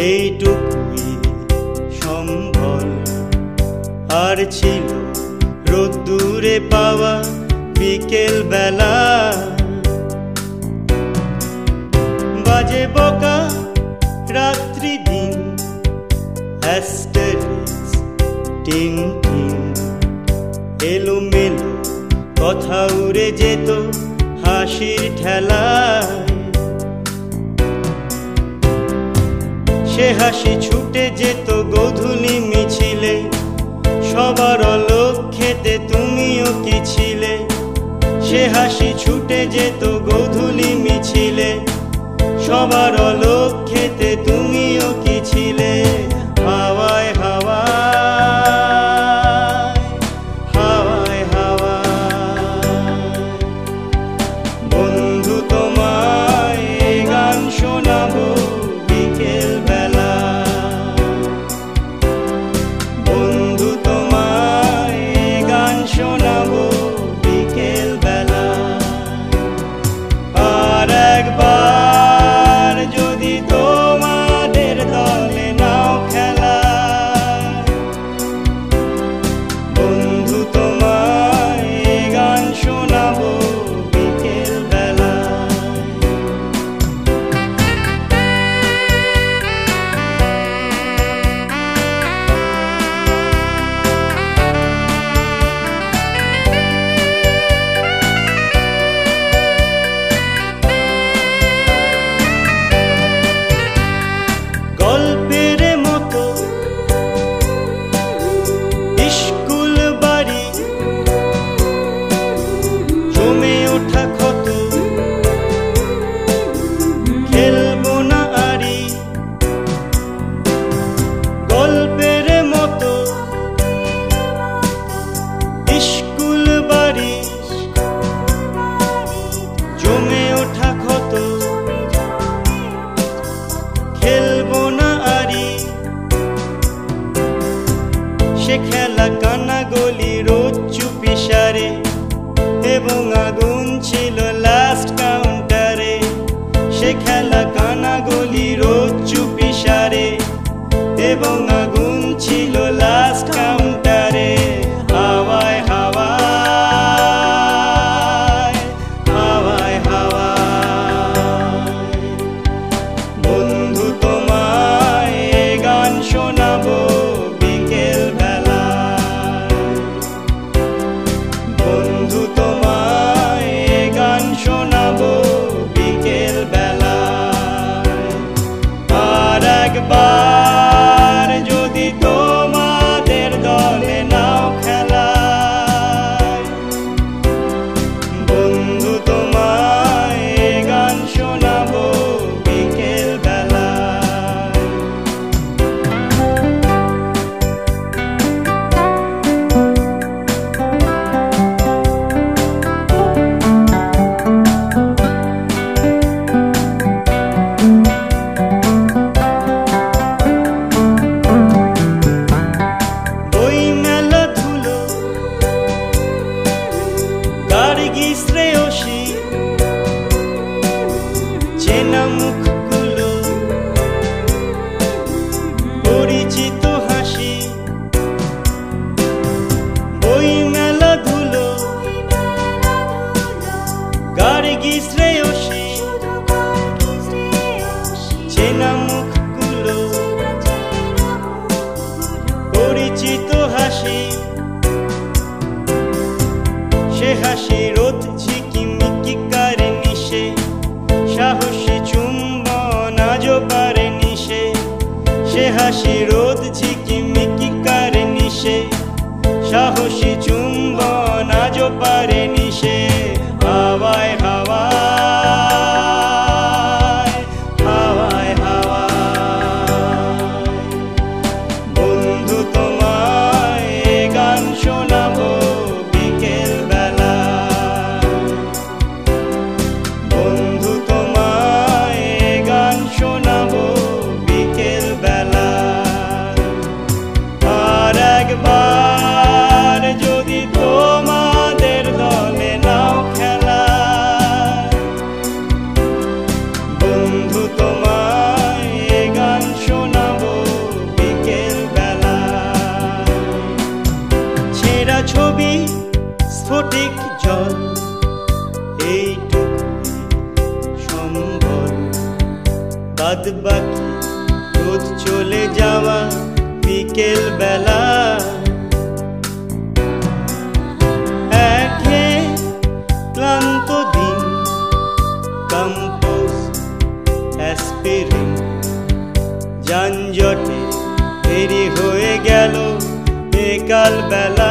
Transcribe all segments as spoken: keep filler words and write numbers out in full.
এইটুকুই সম্বল আর ছিল রোদ্দুরে পাওয়া বিকেল বেলা বাজে বকা রাত্রি দিন অ্যাস্টেরিক্স টিন টিন এলোমেলো কথা উড়ে যেত হাসির ঠেলায় সে হাসি ছুটে যেত গোধূলি মিছিলে সবার লক্ষ্যেতে তুমিও কি ছিলে সে হাসি ছুটে যেত গোধূলি মিছিলে সবার লক্ষ্যেতে তুমিও কি ছিলে হাওয়ায় হাওয়ায় হাওয়ায় হাওয়ায় বন্ধু তোমায় গান শোনাবো বিকেল বেলা বন্ধু তোমায় গান শোনাবো বিকেল বেলা আর একবার যদি তোমাদের দলে নাও খেলা বন্ধু তোমায় গান শোনাবো বিকেল বেলা গল্পের মতো স্কুল বাড়ি জমে ওঠা ক্ষত খেলবো না আরি গল্পের মতো স্কুল বাড়ি জমে ওঠা ক্ষত খেলবো না আরি সে খেলা কানা গলি রোজ চুপি সারে এবং আগুন ছিল লাস্ট কাউন্টারে সে খেলা কানা গলি রোজ চুপি সারে এবং আগুন ছিল লাস্ট কাউন্টারে হাওয়ায় হাওয়ায় হাওয়ায় হাওয়ায় বন্ধু তোমায় গান শোনাবো বিকেল বেলা বন্ধু তোমায় গান শোনাবো বিকেল বেলা আর একবার যদি তোমাদের দলে নাও খেলা বন্ধু তোমায় গান শোনাবো বিকেল বেলা বই মেলা ধুলো গার্গী শ্রেয়সী চেনা মুখগুলো পরিচিত হাসি বই মেলা ধুলো গার্গী শ্রেয়সী চেনা মুখগুলো পরিচিত হাসি সে হাসি রোদ ঝিকিমিকি কারে নিশে সাহসী চুম্বন আজও পারে নিশে সে হাসি রোদ ঝিকিমিকি কারে নিশে সাহসী চুম্বন আজও পারে নিশে হাওয়ায় হাওয়ায় হাওয়ায় হাওয়ায় বন্ধু তোমায় গান শোনাবো বিকেল বেলা বন্ধু তোমায় গান শোনাবো বিকেল বেলা বাদ বাকি রোদ চলে যাওয়া বিকেল বেলা একে ক্লান্ত দিন কম্পোজ অ্যাসপিরিন যানজটে দেরি হয়ে গেল বিকাল বেলা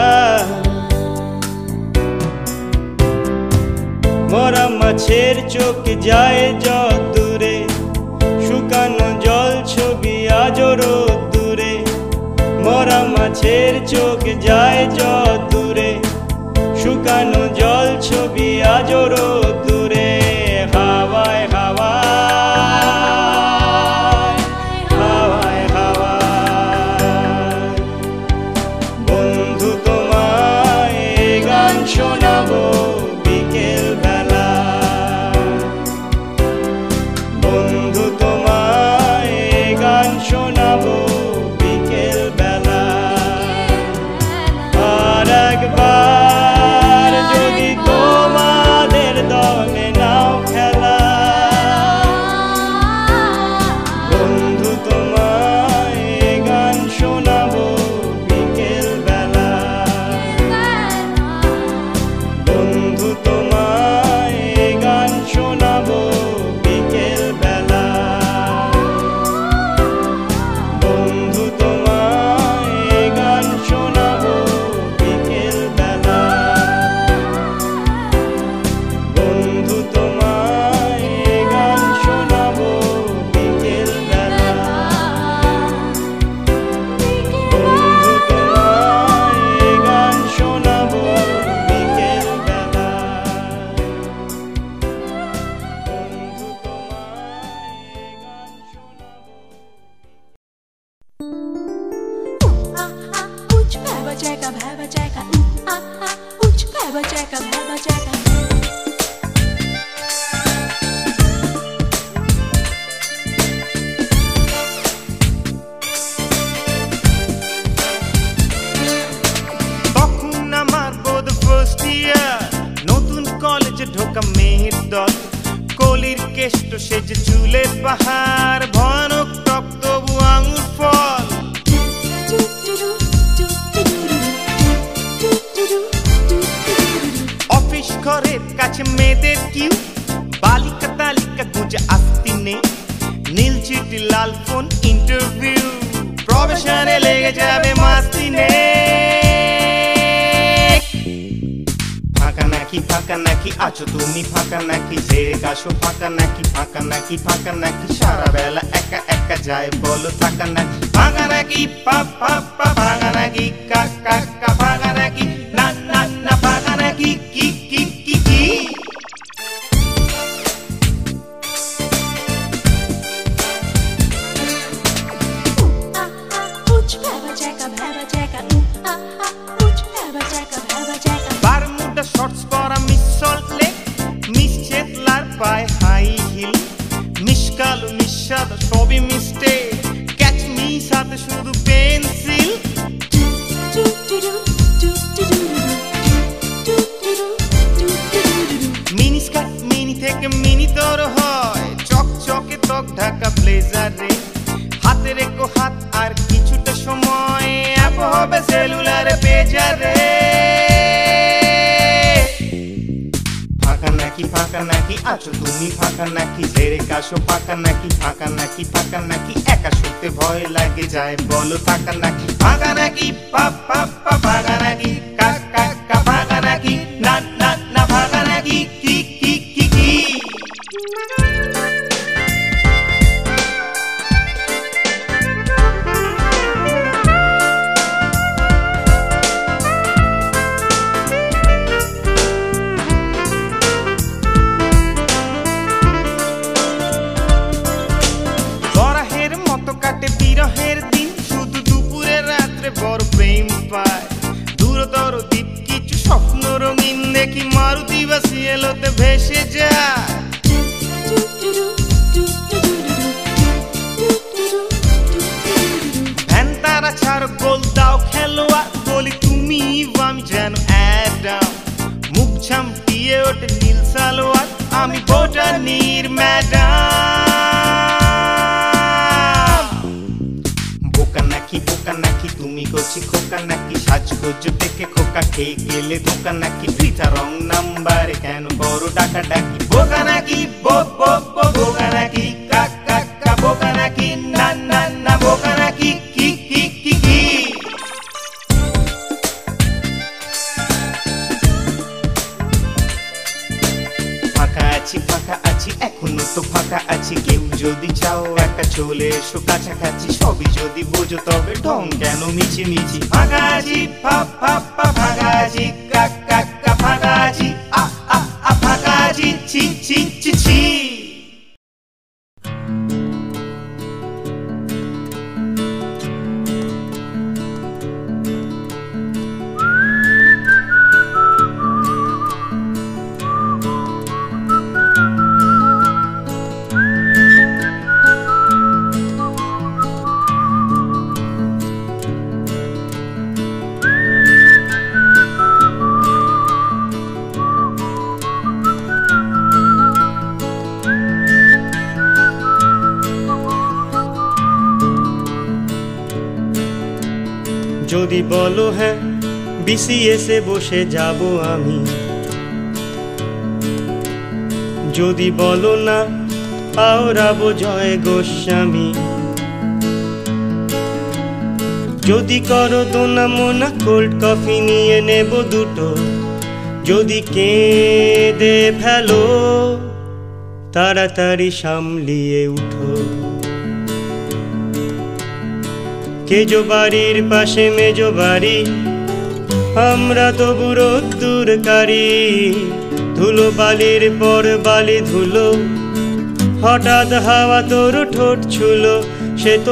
মরা মাছের চোখ যায় যত দূরে শুকানো জল ছবি আজও রোদ্দুরে মরা মাছের চোখ যায় যত দূরে শুকানো জল ছবি আজও রোদ্দুরে হাওয়ায় হাওয়ায় হাওয়ায় হাওয়ায় বন্ধু তোমায় গান শোনাবো বিকেল বেলা বন্ধু তোমায় গান শোনাবো বিকেল বেলা আর একবার যদি তোমাদের দলে নাও খেলা বন্ধু তোমায় গান শোনাবো বিকেল বেলা বন্ধু তোমায় গান শোনাবো বিকেল বেলা বন্ধু তোমায় গান শোনাবো বিকেল বেলা বন্ধু তোমায় গান শোনাবো বিকেল বেলা বন্ধু তোমায় গান শোনাবো বিকেল বেলা বন্ধু তোমায় গান শোনাবো Uch bhava jaka bhava jaka ah ah uch bhava jaka bhava jaka তখন আমার বোধ ফার্স্ট ইয়ার নতুন কলেজে ঢোকা মেয়ের দল কলির কেষ্ট সেজে চুলের পাহাড় ভয়ানক টক তবু আঙুর ফল অফিস ঘরের কাছে মেয়েদের কিউ বালিকা তালিকা গুঁজে আসতি নেই নীল চিঠি লাল ফোন ইন্টারভিউ প্রবেশনে লেগে যাবে মাস্তি নেই ফাঁকা নাকি ফাঁকা নাকি আছো তুমি ফাঁকা নাকি ছেড়ে কাশো ফাঁকা নাকি ফাঁকা নাকি ফাঁকা নাকি সারা বেলা একা একা যায় বলো থাকা নাকি ফাঁকা নাকি পা পা পা ফাঁকা নাকি কা কা কা ফাঁকা নাকি না না না ফাঁকা নাকি কি কি কি কি ah ah uch bhava jaka bhava jaka ah ah uch bhava jaka bhava jaka Bermuda shorts পরা মিস সল্ট লেক মিস চেতলার পায়ে হাই হিল মিস কালো মিস সাদা সবই মিস্টেক ক্যাচ মি সাথে শুধু পেন্সিল মিনি স্কার্ট মিনি থেকে mini তোর হয় চকচকে ত্বক ঢাকা ব্লেজারে হাতে রেখো হাত আর কিছুটা সময় অ্যাপ হবে সেলুলারে পেজারে ফাঁকা নাকি ফাঁকা নাকি আছো তুমি ফাঁকা নাকি ছেড়ে কাশো ফাঁকা নাকি ফাঁকা নাকি ফাঁকা নাকি একা শুতে ভয় লাগে যায় বলো থাকা নাকি ফাঁকা নাকি পা পা পা ফাঁকা নাকি কা কা কা ফাঁকা নাকি না না না ফাঁকা নাকি কি কি কি কি বরাহের মতো কাটে বিরহের দিন শুধু দুপুরে রাত্রে বড় প্রেম পায় দূরতর দ্বীপ কিছু স্বপ্ন রঙিন দেখি মারুতি বাসি এলোতে ভেসে যায় ভ্যান তারা ছাড়ো গোল দাও খেলোয়াড় বলি তুমি আমি যেন অ্যাডাম মুখ ঝাম্পিয়ে ওঠে নীল সালোয়ার আমি বোটানির ম্যাডাম বোকা নাকি সাজগোজ দেখে খোকা খেয়ে গেলে ধোকা নাকি বৃথা রং নাম্বারে কেন বড় ডাকা ডাকি বোকা নাকি বো বো বো বোকা নাকি কাক কাক কা বোকা নাকি না না না বোকা নাকি কি কি কি কি ফাঁকা আছি ফাঁকা আছি এখনো তো ফাঁকা আছি কেউ যদি চাও একা চলে এসো কাছাকাছি সবই যদি বোঝো তবে ঢং কেন মিছি মিছি ফাঁকা আছি ফাপ ফাপ ফা ফাঁকা আছি কাক কাক কা ফাঁকা আছি আ আ আ ফাঁকা আছি ছি ছি ছি ছি যদি বলো হ্যাঁ বিসিএসে বসে যাব আমি যদি বলো না আওড়াবো জয় গোস্বামী যদি করো দোনা মোনা কোল্ড কফি নিয়ে নেব দুটো যদি কেঁদে ফেলো তাড়াতাড়ি সামলিয়ে উঠো কেজো বাড়ির পাশে মেজো বাড়ি আমরা তো বুড়ো দূরকারী ধুলো বালির পর বালি ধুলো হঠাৎ হাওয়া তোর ঠোঁট ছুলো সে তো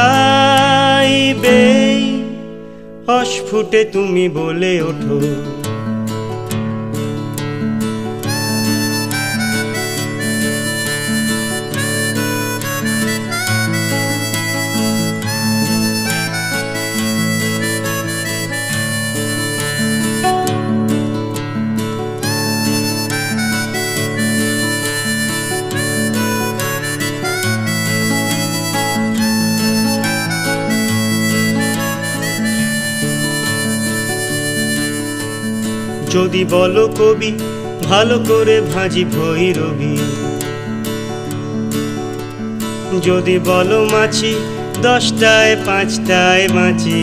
চাইবেই অস্ফুটে তুমি বলে ওঠো যদি বলো কবি ভালো করে ভাজি ভৈরবী যদি বলো মাছি দশটায় পাঁচটায় মাছি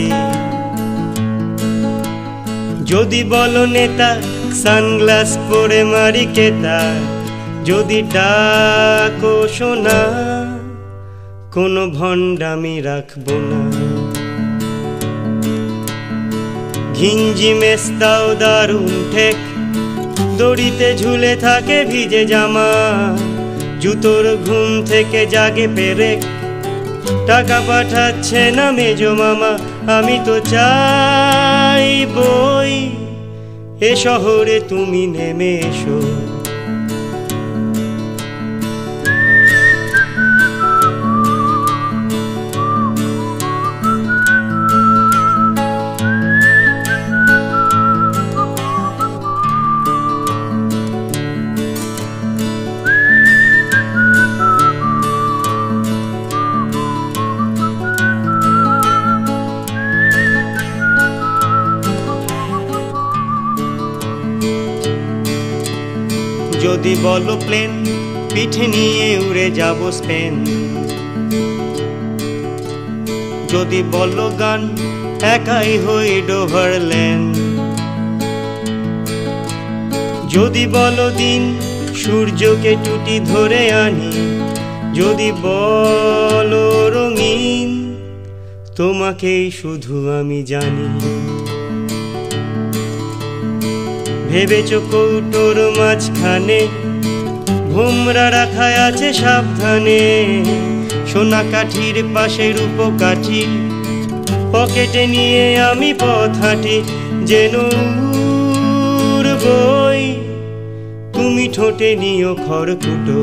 যদি বলো নেতা সানগ্লাস পরে মারি কেতা যদি ডাকো শোনা কোনো ভণ্ডামি রাখবো না ঘিঞ্জি মেস্তাও দারুণ ঠেক দড়িতে ঝুলে থাকে ভিজে জামা জুতোর ঘুম থেকে জাগে পেরেক টাকা পাঠাচ্ছে না মেজো মামা আমি তো চাইবই এ শহরে তুমি নেমে এসো যদি বলো প্লেন পিঠে নিয়ে উড়ে যাব স্পেন যদি বলো গান একাই হই ডোভারল্যান্ড যদি বলো দিন সূর্যকে টুটি ধরে আনি যদি বলো রঙিন তোমাকেই শুধু আমি জানি ভেবেছো কৌটোর মাঝখানে ভোমরা রাখা আছে সাবধানে সোনা কাঠির পাশে রূপো কাঠি পকেটে নিয়ে আমি পথ হাঁটি যেন উড়বই তুমি ঠোঁটে নিও খড়কুটো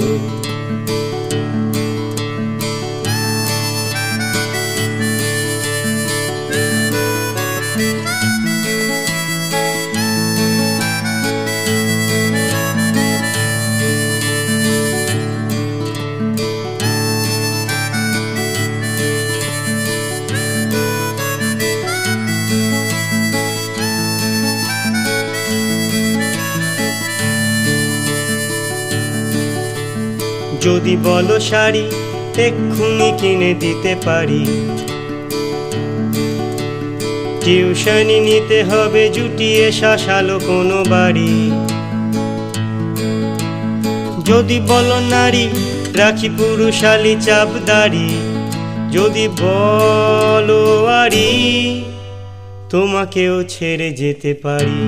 যদি বলো শাড়ি এক্ষুনি কিনে দিতে পারি, টিউশনি নিতে হবে জুটিয়ে শাসালো কোনো বাড়ি। যদি বলো নারী রাখি পুরুষালি চাপদারি, যদি বলো আরি তোমাকেও ছেড়ে যেতে পারি।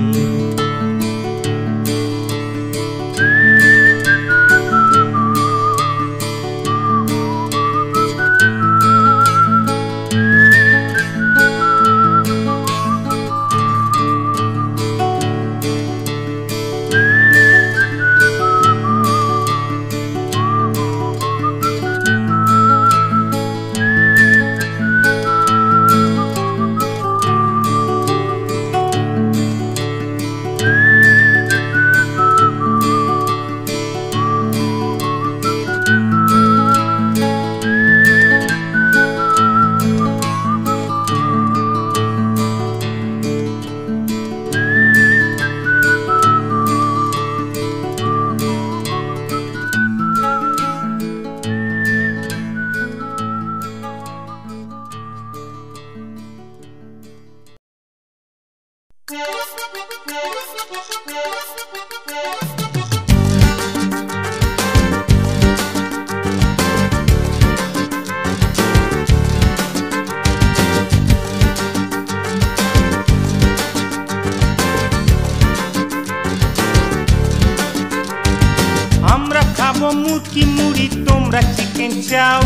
আমরা খাবো মুরগি মুড়ি, তোমরা চিকেন চাও।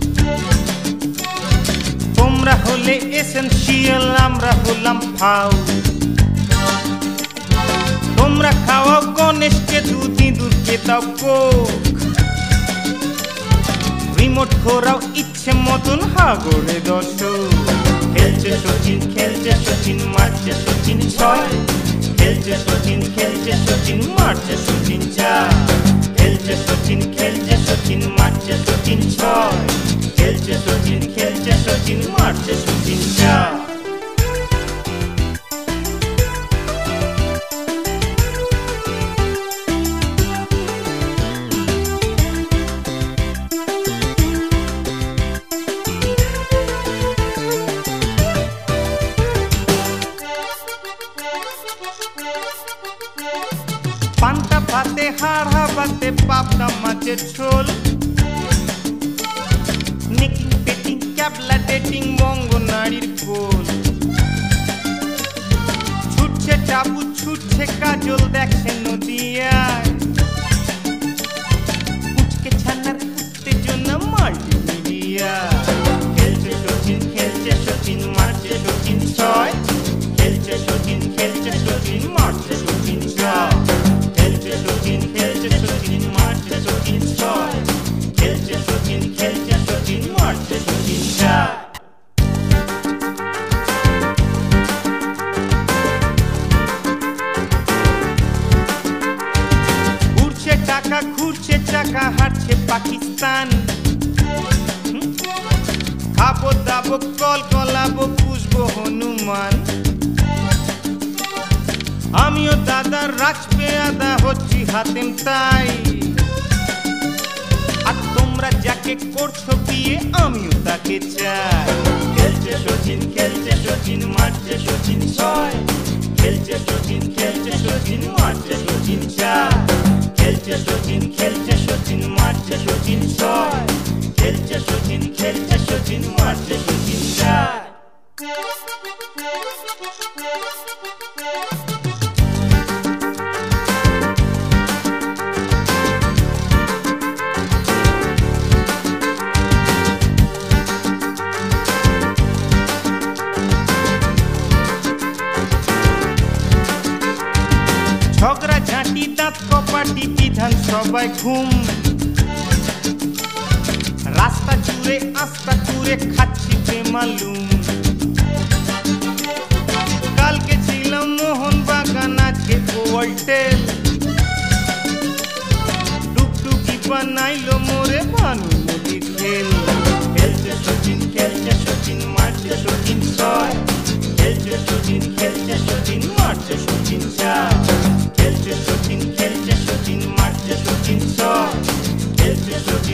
তোমরা হলে এসেনশিয়াল, আমরা হলাম ফাউ। তোমরা খাওয়াও গণেশকে দুধ, ইঁদুরকে দাও কোক। রিমোট ঘোরাও ইচ্ছে মতন হাগরে দর্শক। খেলছে সচিন, খেলছে সচিন, মারছে সচিন ছয়। খেলছে সচিন, খেলছে সচিন, মারছে সচিন চার। খেলছে সচিন, খেলছে সচিন, মারছে সচিন ছয়। খেলছে সচিন, খেলছে সচিন, মারছে সচিন চার। পান্তা ভাতে হাড়া ভাতে পাবদা মাছের ঝোল। নিকিং পেটিং ক্যাবলা ডেটিং বঙ্গ নারীর গোল। ছুটছে টাবু ছুটছে কাজল দেখছে নদিয়ায়। উচকে ছানার উত্তেজনা মাল্টিমিডিয়া। খেলছে সচিন, খেলছে সচিন, মারছে সচিন ছয়। খেলছে সচিন, খেলছে সচিন, মারছে সচিন চার। খেলছে সচিন, খেলছে সচিন, মারছে সচিন ছয়। খেলছে সচিন, খেলছে সচিন, মারছে সচিন চার। উড়ছে টাকা ঘুরছে চাকা হাঁটছে পাকিস্তান। খাবো দাবো কল কলাবো পুষবো হনুমান। আমিও দাদা রাখবে আদা হচ্ছি হাতেম তাই। আর তোমরা যাকে করছো বিয়ে আমিও তাকে চাই। খেলছে সচিন, খেলছে সচিন, মারছে সচিন ছয়। খেলছে সচিন, খেলছে সচিন, মারছে সচিন চার। খেলছে সচিন, খেলছে সচিন, মারছে সচিন ছয়। খেলছে সচিন, খেলছে সচিন, মারছে সচিন চার। ঝগড়া ঝাঁটি দাঁত কপাটি বিধান সবাই ঘুম। রাস্তা জুড়ে আস্তা জুড়ে খাচ্ছি বেমালুম। কালকে ছিলাম মোহন বাগান, আজকে ওয়ালটেল। টুকটুকি বানাইলো মোরে ভানু নদীর খেল। খেলছে সচিন, খেলছে সচিন, মারছে সচিন ছয়। খেলছে সচিন, খেলছে সচিন, মারছে সচিন চার। খেলছে সচিন, খেলছে সচিন, মারছে সচিন ছয়। খেলছে Sachin,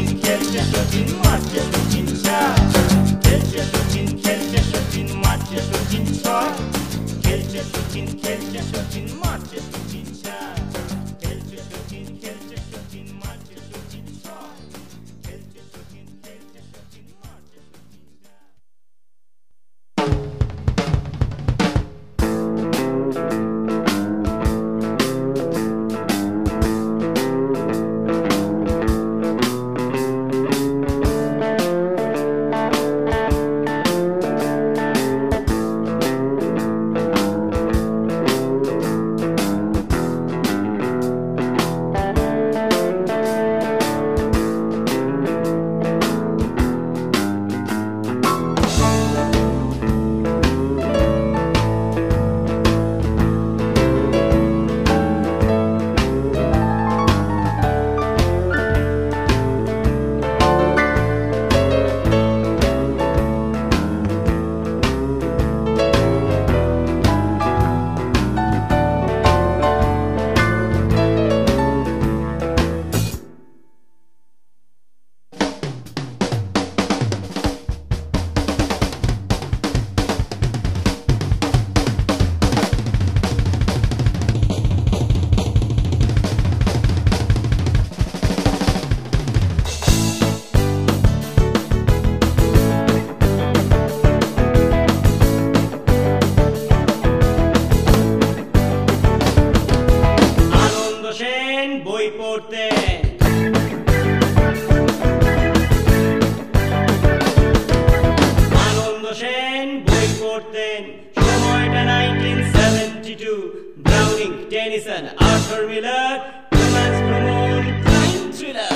Miller, romance promote, crime thriller.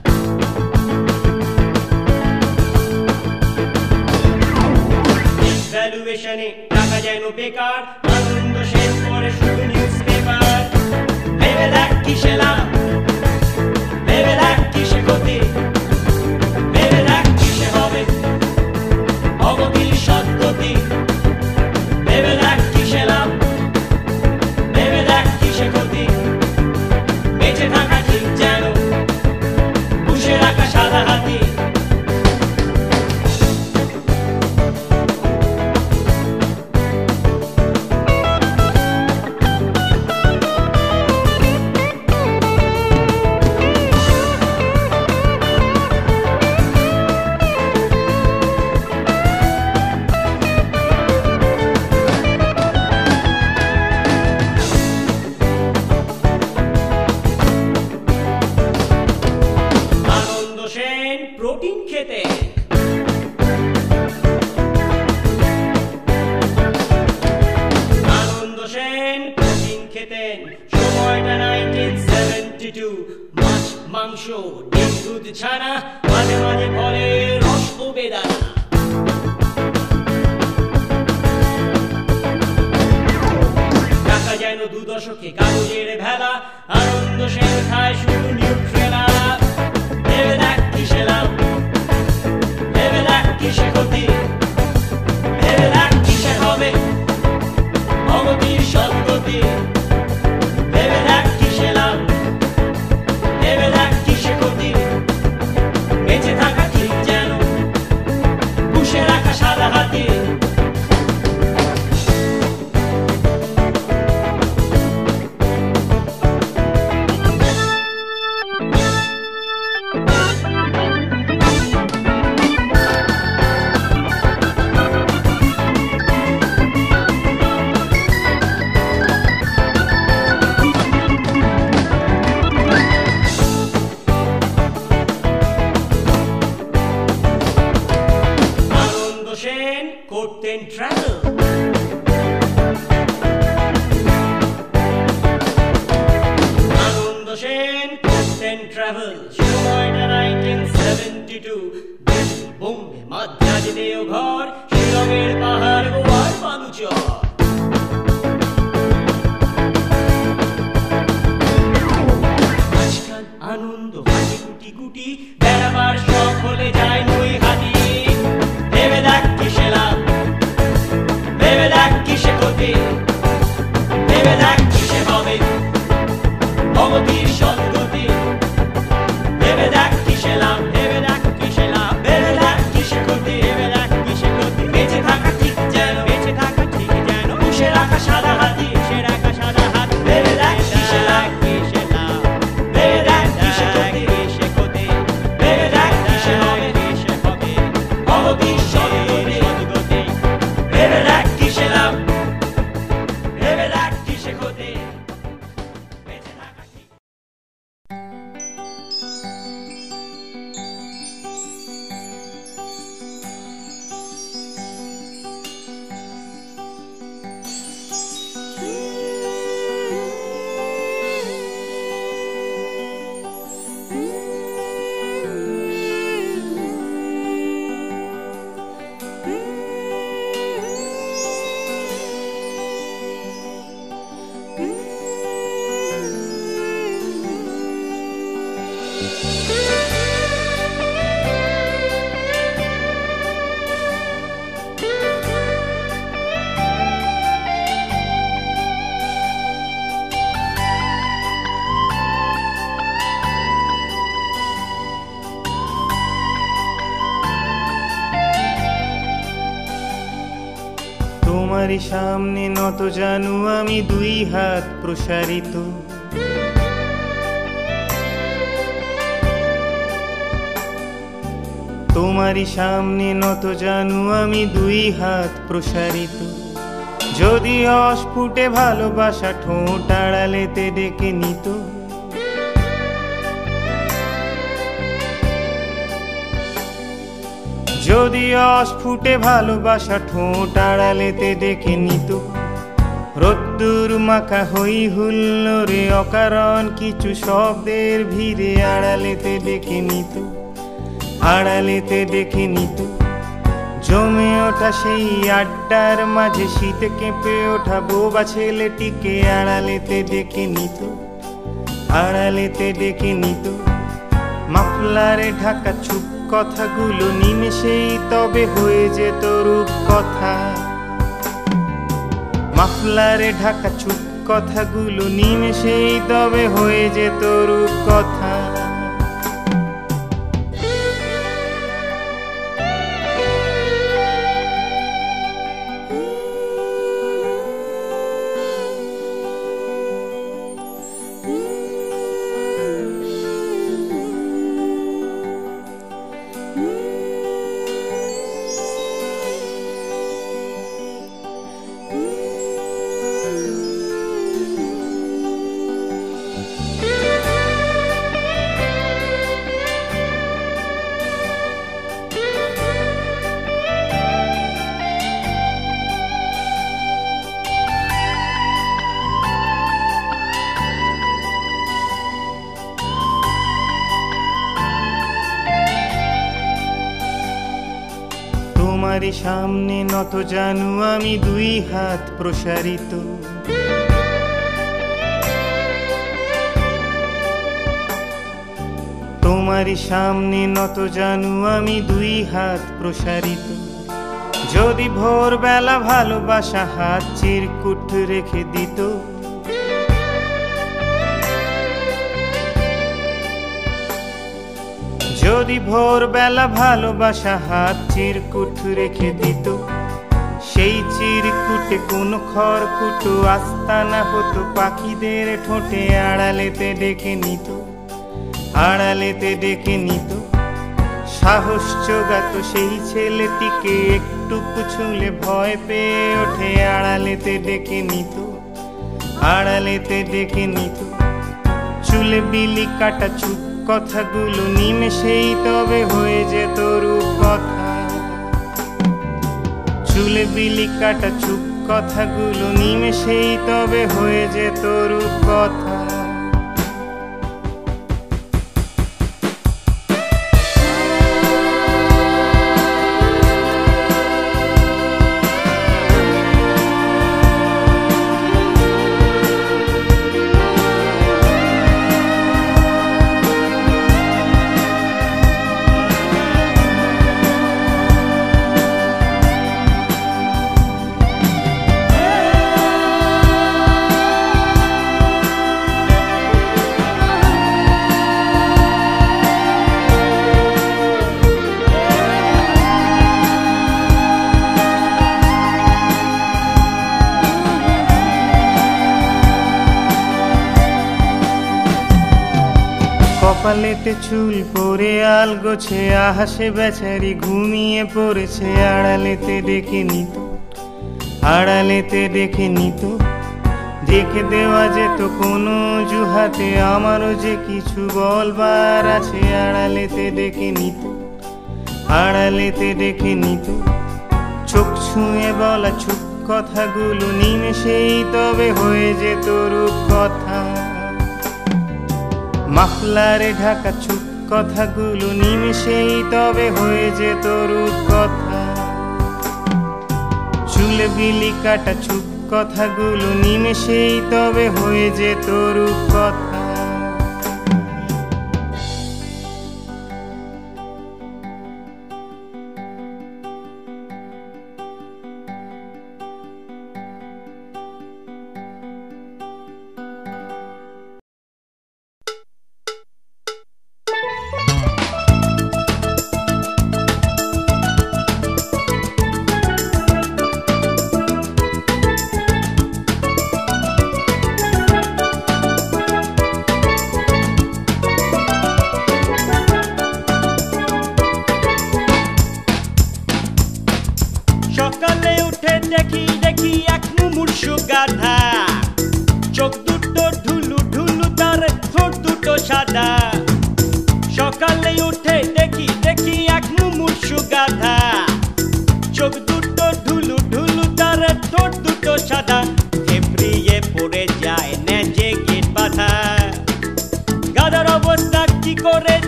ভ্যালুয়েশনে টাকা যেন বেকার, আনন্দ শেষ করে শুধু নিউজ পেপার। ভেবে দেখ কিসে লাভ, ভেবে দেখ কিসে ক্ষতি, ভেবে দেখ কিসে হবে অগতির সদ্গতি। ভেবে দেখ কিসে লাভ, ভেবে দেখ কিসে ক্ষতি, বেঁচে থাকা ঠিক যেন পুষে রাখা সাদা হাতি। প্রোটিন খেতে আনন্দ সেন প্রোটিন খেতেন, সময়টা নাইনটিন সেভেন্টি টু। মাছ মাংস ডিম দুধ ছানা, মাঝে মাঝে ফলে রস ও বেদানা। টাকা যেন দু দশকে কাগজের ভেলা, আনন্দ সেন খায় শুধু নিউট্রেলা। ভেবে দেখ কিসে লাভ, ভেবে দেখ কিসে ক্ষতি, ভেবে দেখ কিসে হবে অগতির সদ্গতি। ভেবে দেখ কিসে লাভ, ভেবে দেখ কিসে ক্ষতি, বেঁচে থাকা ঠিক যেন পুষে রাখা সাদা হাতি। করতেন ট্রাভেল, আনন্দ সেন করতেন ট্রাভেল, সময়টা nineteen seventy two. Bombay Madras Deoghar, শিলংয়ের পাহাড় গোয়ার বালুচর। আজকাল আনন্দ হাঁটি গুটি গুটি, বেড়াবার শখ হলে যায় নই হাতি। ভেবে দেখ কিসে লাভ, ভেবে দেখ কিসে ক্ষতি, ভেবে দেখ কিসে হবে অগতির সদ্গতি। ভেবে দেখ কিসে লাভ, ভেবে দেখ কিসে লাভ, ভেবে দেখ কিসে ক্ষতি, ভেবে দেখ কিসে ক্ষতি, বেঁচে থাকা ঠিক যেন, বেঁচে থাকা ঠিক যেন পুষে রাখা সাদা হাতি, পুষে রাখা সাদা হাতি। ভেবে দেখ কিসে লাভ, কিসে লাভ, ভেবে দেখ কিসে ক্ষতি, কিসে ক্ষতি, ভেবে দেখ কিসে হবে, কিসে হবে অগতির সদ্গতি। ভেবে দেখ কিসে লাভ, ভেবে দেখ কিসে ক্ষতি, বেঁচে থাকা ঠিক। তোমারই সামনে নত জানু আমি দুই হাত প্রসারিত। তোমারই সামনে নত জানু আমি দুই হাত প্রসারিত। যদি অস্ফুটে ভালোবাসা ঠোঁট আড়ালেতে ডেকে নিত, যদি অস্ফুটে ভালোবাসা ঠোঁট আড়ালেতে ডেকে নিত, রোদ রোদ্দুর মাখা হই হুল্লোড়ে অকারণ কিছু শব্দের ভিড়ে আড়ালেতে ডেকে নিত আড়ালেতে ডেকে নিত জমে ওঠা সেই আড্ডার মাঝে শীতে কেঁপে ওঠা বোবা ছেলেটিকে আড়ালেতে ডেকে নিত আড়ালেতে ডেকে নিত মাফলারে ঢাকা চুপ কথাগুলো নিমেষেই তবে হয়ে যেত রূপ কথা মাফলারে ঢাকা চুপ কথাগুলো নিমেষেই তবে হয়ে যেত রূপ কথা তোমার সামনে নত জানু আমি দুই হাত প্রসারিত তোমার সামনে নত জানু আমি দুই হাত প্রসারিত যদি ভোরবেলা ভালোবাসা হাত চিরকুট রেখে দিত যদি ভোরবেলা ভালোবাসা হাত চিরকুট রেখে দিত সেই চিরকুটে কোন খড়কুটো আস্তানা হতো পাখিদের ঠোঁটে আড়ালেতে ডেকে নিত আড়ালেতে ডেকে নিত সাহস জোগাত সেই ছেলেটিকে একটু ছুঁলে ভয় পেয়ে ওঠে আড়ালেতে ডেকে নিত আড়ালেতে ডেকে নিত চুলে বিলি কাটা চুপ কথাগুলো নিমেষেই তবে হয়ে যেত রূপ কথা চুলে বিলি কাটা চুপ কথাগুলো নিমেষেই তবে হয়ে যেত রূপ কথা কপালেতে চুল পরে আল গোছে আহাসে বেচারি ঘুমিয়ে পড়েছে আড়ালেতে ডেকে নিত আড়ালেতে ডেকে নিত দেখে দেওয়া যেত কোনো অজুহাতে আমারও যে কিছু বলবার আছে আড়ালেতে ডেকে নিত আড়ালেতে ডেকে নিত চোখ ছুঁয়ে বলা চুপ কথাগুলো নিমেষেই তবে হয়ে যেত রূপ কথা মাফলারে ঢাকা চুপ কথাগুলো নিমেষেই তবে হয়ে যেত রূপ কথা চুলে বিলি কাটা চুপ কথাগুলো নিমেষেই তবে হয়ে যেত রূপ কথা সকালে উঠে দেখি দেখি এক মুমূর্ষু গাধা চোখ দুটো ঢুলু ঢুলু তার ঠোঁট দুটো সাদা সকালে উঠে দেখি দেখি এক মুমূর্ষু গাধা চোখ দুটো ঢুলু ঢুলু তার ঠোঁট দুটো সাদা এপ্রিল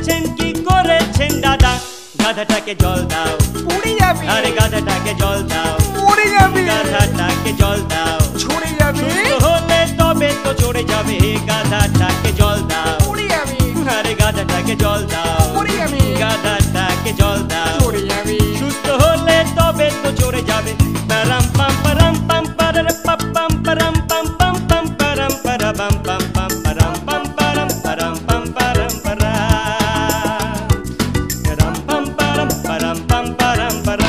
করেছেন কি করেছেন দাদা গাধাটাকে জল দাও পড়ে যাবে আরে গাধাটাকে জল দাও পড়ে যাবে গাধাটাকে জল দাও ছড়ে যাবে সুস্থ হলে তবে তো চড়ে যাবে গাধাটাকে জল দাও পড়ে যাবে আরে গাধাটাকে জল দাও পড়ে যাবে গাধাটাকে জল দাও পড়ে যাবে সুস্থ হলে তবে তো চড়ে যাবে পারাম পাম পারাম পাম পারার পাম পাম পারাম পাম পাম পাম পারাম পারাবাম পাম পাম পারাম পাম পারাম পারাম পাম পারাম পারা পারাম পাম পারাম পারাম পাম পারাম পারা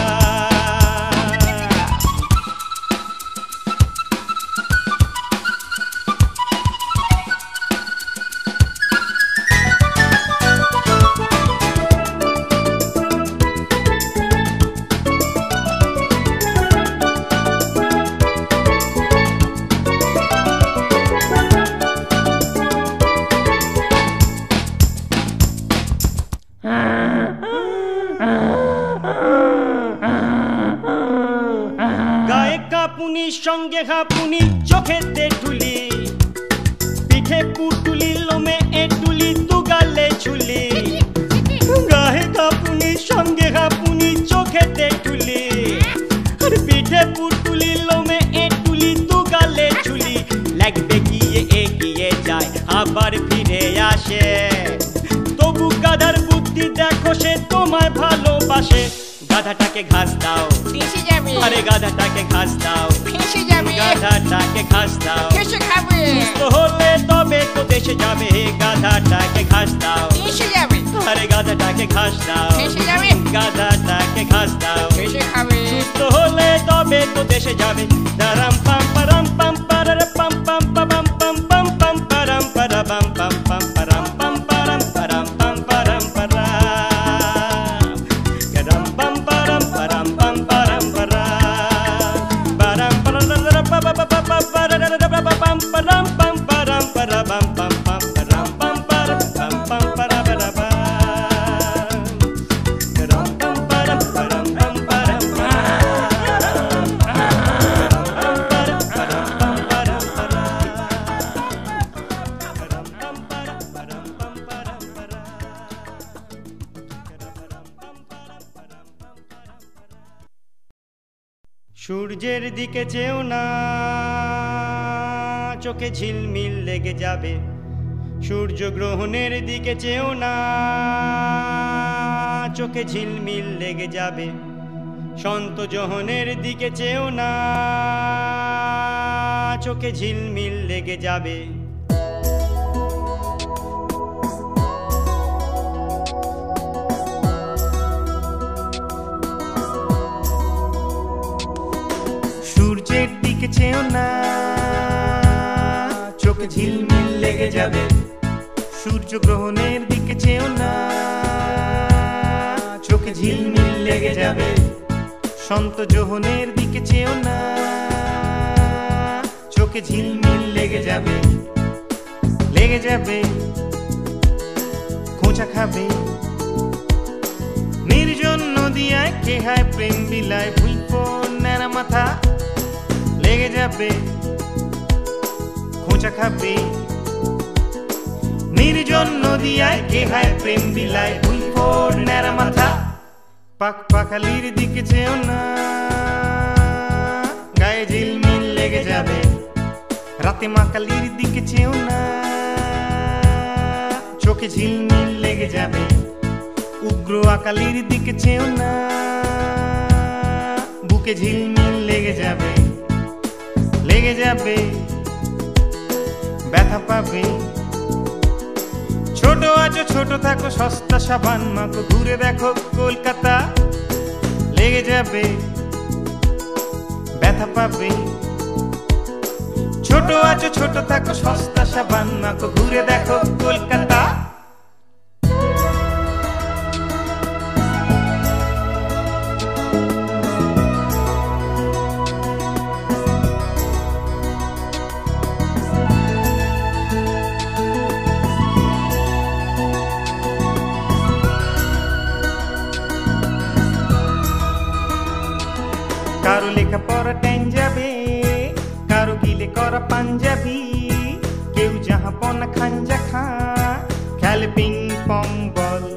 গায়ে কাপুনি সঙ্গে হাপুনি চোখেতে ঠুলি পিঠে পুটুলি লোমে এটুলি তু গালে ছুলি গায়ে কাপুনি সঙ্গে হাপুনি চোখেতে ঠুলি আর পিঠে পুটুলি লোমে এটুলি তু গালে ছুলি লাগবে গিয়ে এগিয়ে যায় আবার ফিরে আসে তবু গাধার বুদ্ধি দেখো সে তোমায় ভালোবাসে গাধাটাকে ঘাস দাও ফেসে যাবে আরে গাধাটাকে ঘাস দাও ফেসে যাবে গাধাটাকে ঘাস দাও ফেসে খাবে সুস্থ হলে তবে তো দেশে যাবে গাধাটাকে ঘাস দাও ফেসে যাবে আরে গাধাটাকে ঘাস দাও ফেসে যাবে গাধাটাকে ঘাস দাও ফেসে খাবে সুস্থ হলে তবে তো দেশে যাবে দারাম পাম পারাম পাম পারার পাম পাম পাম পাম পাম পাম পারাম পারাবাম পাম পাম পারাম পাম পারাম পারাম পাম পারাম পারা গারাম পাম পারাম পারাম পাম পারাম পারা বারাম পারার পা পা পা পা পারার পাম পারাম পাম পারাম পারাবাম পাম পাম পারাম পাম পারাম পাম পাম পারা পারা বা গারাম পাম পারাম পারাম পাম পারাম পারা সূর্যের দিকে চেও না চোখে ঝিলমিল লেগে যাবে সূর্য গ্রহণের দিকে চেও না চোখে ঝিলমিল লেগে যাবে সন্ত যোহনের দিকে চেও না চোখে ঝিলমিল লেগে যাবে সূর্যের দিকে চেও না চোখে ঝিলমিল লেগে যাবে সূর্য গ্রহণের দিকে চেও না চোখে ঝিলমিল লেগে যাবে সন্ত যোহনের দিকে চেও না চোখে ঝিলমিল লেগে যাবে লেগে যাবে খোঁচা খাবে নির্জন নদিয়ায় কেহায় প্রেম বিলায় ভুলপো নেড়া মাথা লেগে যাবে খোঁচা খাবে নির্জন নদিয়ায় কেহায় প্রেম বিলায় ভুলপো নেড়া মাথা পাক পাখালির দিকে চেও না গায়ে ঝিলমিল লেগে যাবে রাতে মাকালির দিকে চেও না চোখে ঝিলমিল লেগে যাবে উগ্র আকালির দিকে চেও না বুকে ঝিলমিল লেগে যাবে লেগে যাবে ব্যথা পাবে ছোট আছো ছোট থাকো সস্তা সাবান মাখো ঘুরে দেখো কলকাতা লেগে যাবে ব্যথা পাবে ছোট আছো ছোট থাকো সস্তা সাবান মাখো ঘুরে দেখো কলকাতা কারো লেখা পড়া টাইম যাবে কারো গিলে করা পাঞ্জাবি কেউ যাহা পনা খাঞ্জা খা খেলে পিং পং বল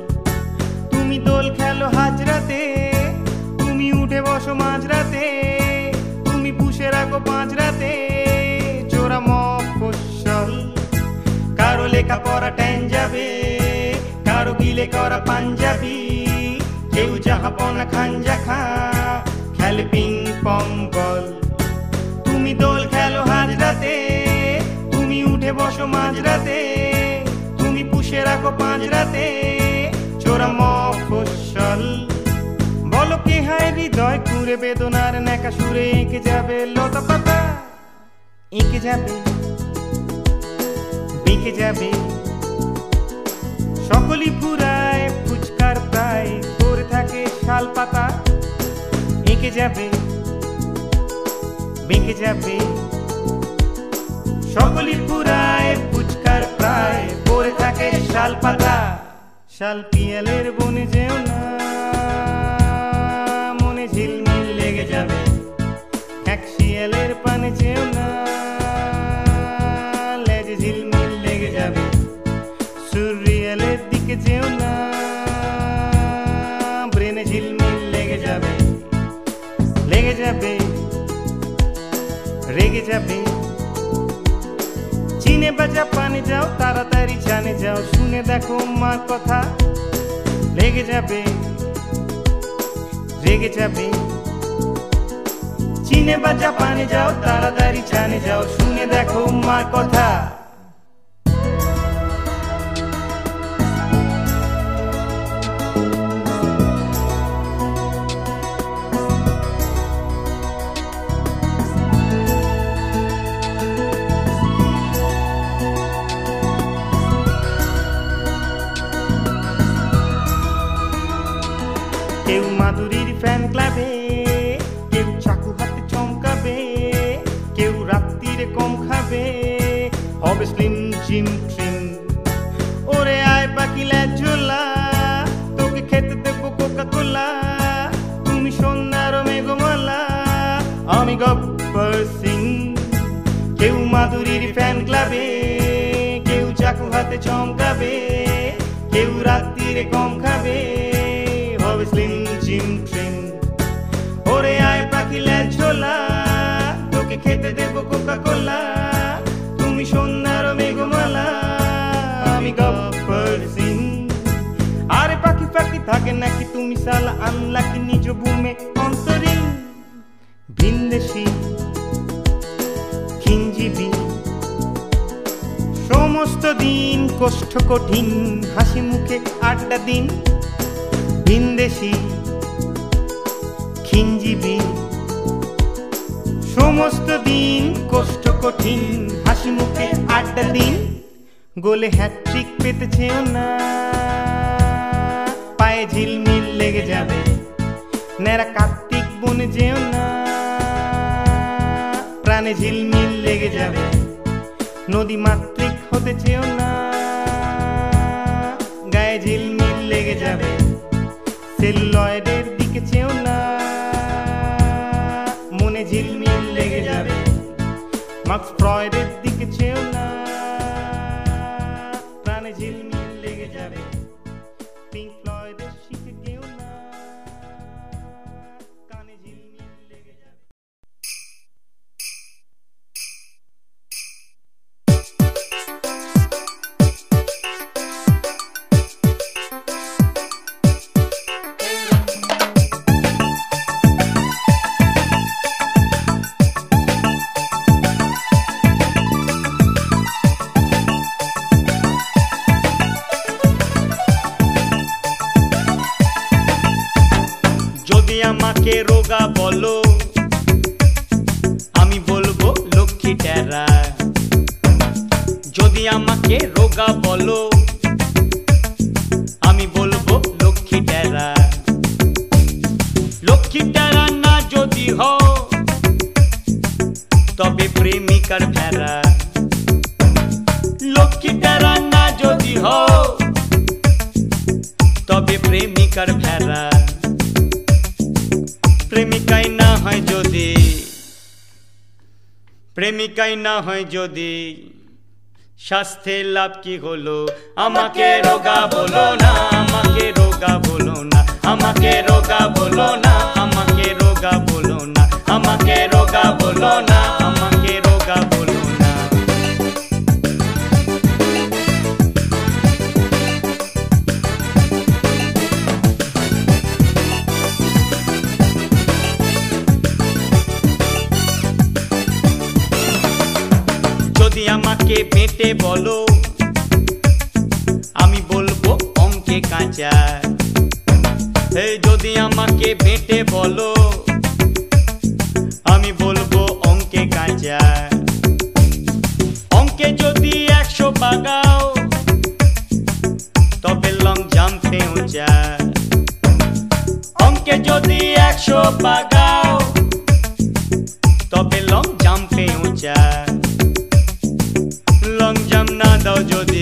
উঠে বসো মাঝরাতে, তুমি পুষে রাখো পাঁচ রাতে চোরা মফস্বল। কারো লেখা পড়া ট্যান যাবে, কারো গিলে করা পাঞ্জাবি, কেউ জাহাপনা খাঞ্জা খা খেলে পিং পং বল। তুমি দোল খেলো হাজরাতে, তুমি উঠে বসো মাঝরাতে, তুমি পুষে রাখো পাঁচ রাতে চোরা মফস্বল। বলো কে হায় হৃদয় কুড়ে বেদনার নেকা সুরে এঁকে যাবে লতা পাতা, এঁকে যাবে বেঁকে যাবে। সকলই ফুরায় ফুচকার প্রায় পড়ে থাকে শাল পাতা, এঁকে যাবে বেঁকে যাবে। সকলই ফুরায় ফুচকার প্রায় পড়ে থাকে শাল পাতা। শাল পিয়ালের বনে যেও না, মনে ঝিলমিল লেগে যাবে। এক শিয়ালের পানে যেও না, লেজে ঝিলমিল লেগে যাবে। সুরিয়ালের দিকে যেও না, ব্রেনে ঝিলমিল লেগে যাবে। লেগে যাবে রেগে যাবে। চীনে বা জাপানে যাও, তাড়াতাড়ি জানে যাও, শুনে দেখো মার কথা। লেগে যাবে রেগে যাবে। চীনে বা জাপানে যাও, তাড়াতাড়ি জানে যাও, শুনে দেখো মার কথা। কেউ মাধুরীর ফ্যান ক্লাবে, কেউ চাকু হাতে চমকাবে, কেউ রাত্রিরে কম খাবে, হবে স্লিম জিম ট্রিম। ওরে আয় পাখি ঝোলা, তোকে খেতে দেবো কোকা কোলা। তুমি সন্ধ্যার মেঘমালা, আমি গব্বর সিং। কেউ মাধুরীর ফ্যান ক্লাবে, কেউ চাকু হাতে চমকাবে, কেউ রাত্রিরে কম খাবে, হবে স্লিম জিম ট্রিম। ওরে আয় পাখি ঝোলা, তোকে খেতে দেবো কোকা কোলা। তুমি সন্ধ্যার মেঘমালা, আমি গব্বর সিং। আরে পাখি পাখি থাকে নাকি তুমি সালা আনলা কি নিজ ভূমে অন্তরীণ। ভিনদেশি খিঞ্জিবি সমস্ত দিন কষ্ট কঠিন, হাসি মুখে আড্ডা দিন। ভিনদেশি খিঞ্জিবি সমস্ত দিন কষ্ট কঠিন, হাসি মুখে আড্ডা দিন। গোলে হ্যাট্রিক পেতেছেও না, পায়ে ঝিলমিল লেগে যাবে। নেরা কার্তিক বনে যেও না, প্রাণে ঝিলমিল লেগে যাবে। নদী মাতৃক হতে চেও না, গায়ে ঝিলমিল লেগে যাবে। সেলুলয়েডের দিকে চেও না, মনে ঝিলমিল লেগে যাবে। মার্কস ফ্রয়েডের দিকে চেও না, প্রাণে ঝিলমিল লেগে যাবে। পিঙ্ক ফ্লয়েডের শিখে কেউ না, কানে ঝিলমিল লেগে যাবে। আমাকে রোগা বলো, আমি বলবো লক্ষ্মী টেরা। যদি আমাকে রোগা বলো, আমি বলবো লক্ষ্মী টেরা। লক্ষ্মী টেরা না যদি হও, তবে প্রেমিকার ভেড়া। লক্ষ্মী টেরা না যদি হও, তবে প্রেমিকার ভেড়া। প্রেমিকাই না হয় যদি, প্রেমিকাই না হয় যদি, স্বাস্থ্যের লাভ কি হলো? আমাকে রোগা বলো না, আমাকে রোগা বলো না, আমাকে রোগা বলো না, আমাকে রোগা বেটে বলো আমি বলবো অঙ্কে কাঁচা এই যদি আমাকে বেটে বলো আমি বলবো অঙ্কে কাঁচা অঙ্কে যদি একশো বাগাও তবে লং জাম্পে উঁচা অঙ্কে যদি একশো বাগাও তবে লং জাম্পে উঁচা লং জাম্প না দাও যদি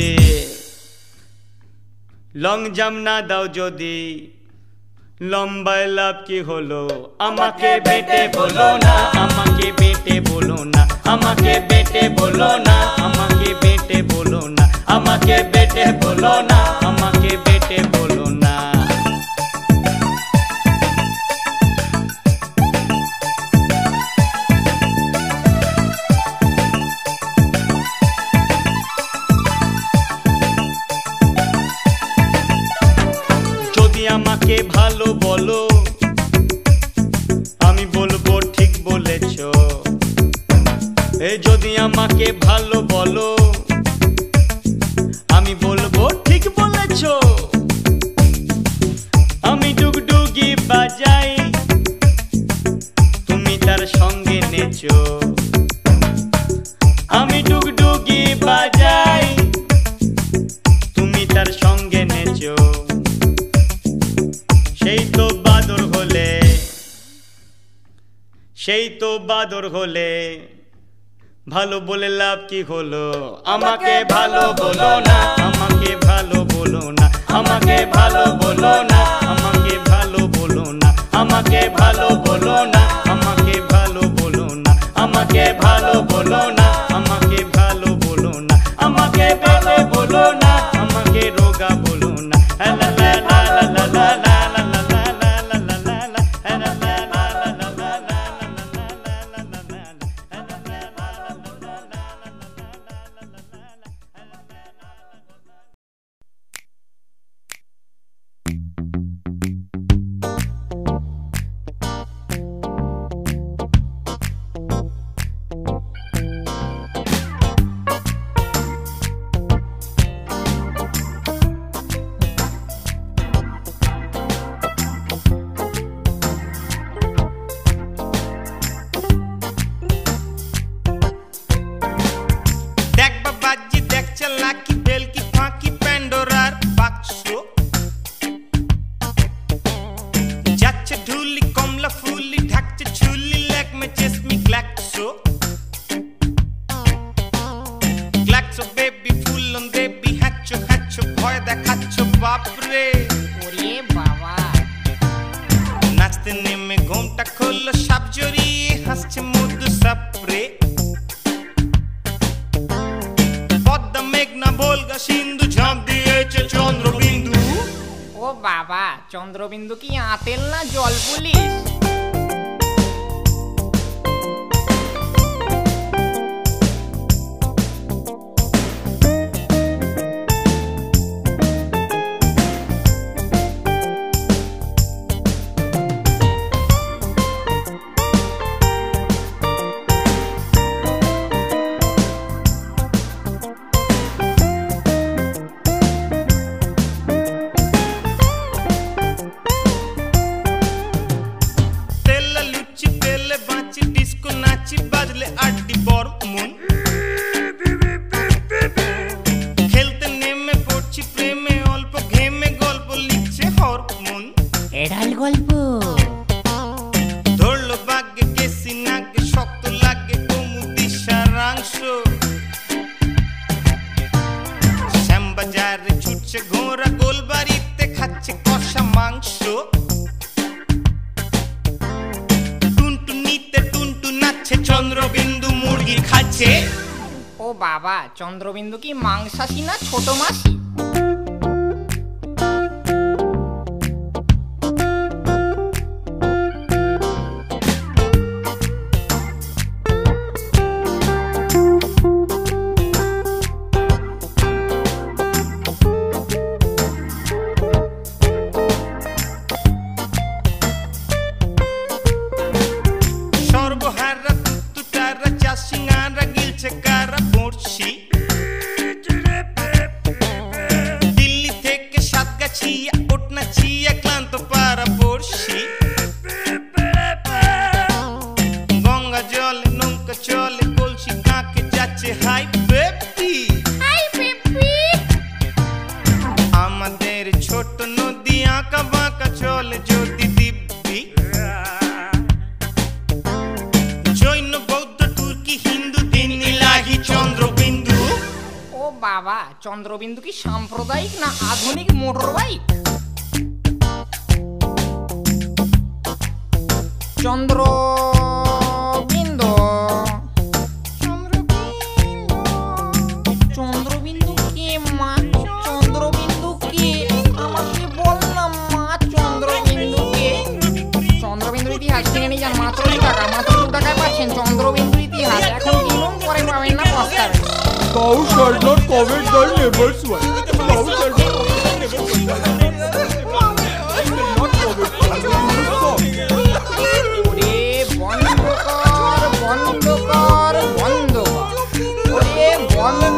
লং জাম্প না দাও যদি লম্বায় লাভ কি হলো আমাকে বেটে বলো না আমাকে বেটে বলো না আমাকে বেটে বলো না আমাকে বেটে বলো না আমাকে বেটে বলো না আমাকে বেটে বলো না যদি আমাকে ভালো বলো আমি বলবো ঠিক বলেছো এই যদি আমাকে ভালো বলো আমি বলবো ঠিক বলেছো আমি ডুগডুগি বাজাই তুমি তার সঙ্গে নেচো আমি ডুগডুগি বাজাই তুমি তার সঙ্গে নেচো সেই তো বাদর হলে সেই তো বাদর হলে ভালো বলে লাভ কি হলো আমাকে ভালো বলো না আমাকে ভালো বলো না আমাকে ভালো বলো না আমাকে ভালো বলো না আমাকে ভালো বলো না আমাকে ভালো বলো না আমাকে ভালো বলো না আমাকে ভালো বলো না আমাকে ভালো বলো না আমাকে রোগা বলো না লা লা লা লা লা লা চন্দ্রবিন্দু কি আতেল না জল পুলিশ ও বাবা চন্দ্রবিন্দু কি মাংসাশী না ছোট মাসি সর্বহারা তুতারা চাষিঙারা গিলছে কারা পড়ছি বাবা, চন্দ্রবিন্দু কি সাম্প্রদায়িক না আধুনিক মোটর বাইক? চন্দ্রবিন্দু চন্দ্রবিন্দু কে মা? চন্দ্রবিন্দু কে? আমাকে বল না মা, চন্দ্রবিন্দু কে? চন্দ্রবিন্দুর ইতিহাস জেনে নিয়ে যান, মাত্র দু টাকা, মাত্র দু টাকায় পাচ্ছেন চন্দ্রবিন্দুর ইতিহাস। এখন কিনুন, পরে পাবেন না, পস্তাবেন। Thou shalt not covet thy neighbor's wife. Thou shalt not covet thy neighbor's wife. I will not covet her. ওরে বন্ধ কর, বন্ধ কর, বন্ধ কর, ওরে বন্ধ